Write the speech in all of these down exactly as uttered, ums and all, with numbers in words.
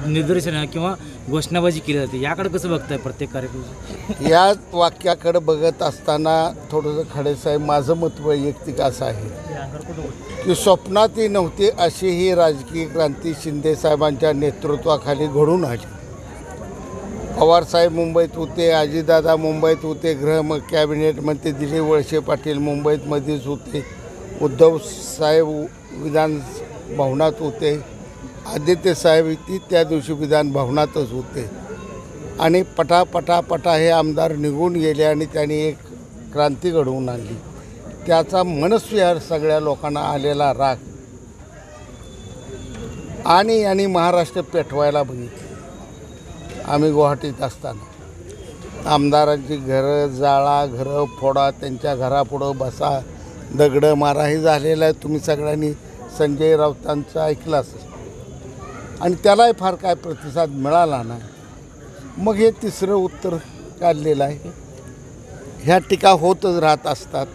निदर्शन किंवा घोषणाबाजी केली जाते, याकडे कसं बघताय प्रत्येक कार्यक्रम? या वाक्याकडे बघत असताना थोडंसं खडेसाहेब, माझं मत वैयक्तिक असं आहे की स्वप्नातही नव्हती अशी ही राजकीय क्रांती शिंदेसाहेबांच्या नेतृत्वाखाली घडून आली. पवारसाहेब मुंबईत होते, अजितदादा मुंबईत होते, गृह कॅबिनेट मंत्री दिलीप वळसे पाटील मुंबईतमध्येच होते, उद्धव साहेब विधान भवनात होते, आदित्य साहेब ती त्या दिवशी विधान भवनातच होते आणि पटापटा पटा हे आमदार निघून गेले आणि त्यांनी एक क्रांती घडवून आणली. त्याचा मनस्विहार सगळ्या लोकांना आलेला राग आणि यांनी महाराष्ट्र पेटवायला बघितले. आम्ही गुवाहाटीत असताना आमदारांची घरं जाळा, घरं फोडा, त्यांच्या घरापुढं बसा, दगडं मारा हे झालेलं आहे. तुम्ही सगळ्यांनी संजय राऊतांचं ऐकलं असेल आणि त्यालाही फार काय प्रतिसाद मिळाला नाही. मग हे तिसरं उत्तर काढलेलं आहे. ह्या टीका होतच राहत असतात,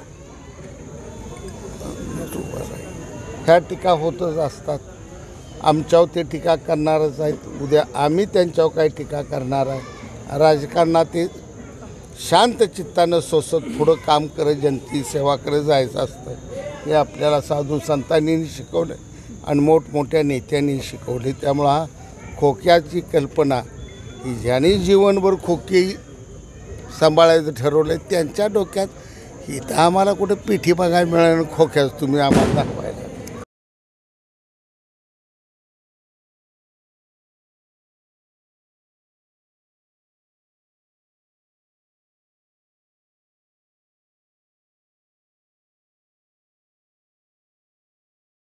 ह्या टीका होतच असतात. आमच्यावर ते टीका करणारच आहेत, उद्या आम्ही त्यांच्यावर काही टीका करणार आहे. राजकारणात ते शांत चित्तानं सोसत पुढं काम करत जनतेची सेवा करत जायचं असतं. हे आपल्याला साधू संतांनी शिकवलं आणि मोठमोठ्या नेत्यांनी शिकवले. त्यामुळं हा खोक्याची कल्पना ही ज्यांनी जीवनभर खोकी सांभाळायचं ठरवलं त्यांच्या डोक्यात इथं आम्हाला कुठं पिठी बघायला मिळालं खोक्याच तुम्ही आम्हाला दाखवा.